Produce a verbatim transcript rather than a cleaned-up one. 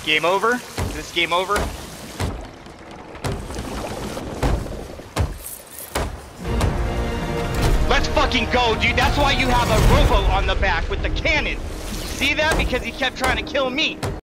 Game over? Is this game over? Let's fucking go, dude. That's why you have a rowboat on the back with the cannon. You see that? Because he kept trying to kill me.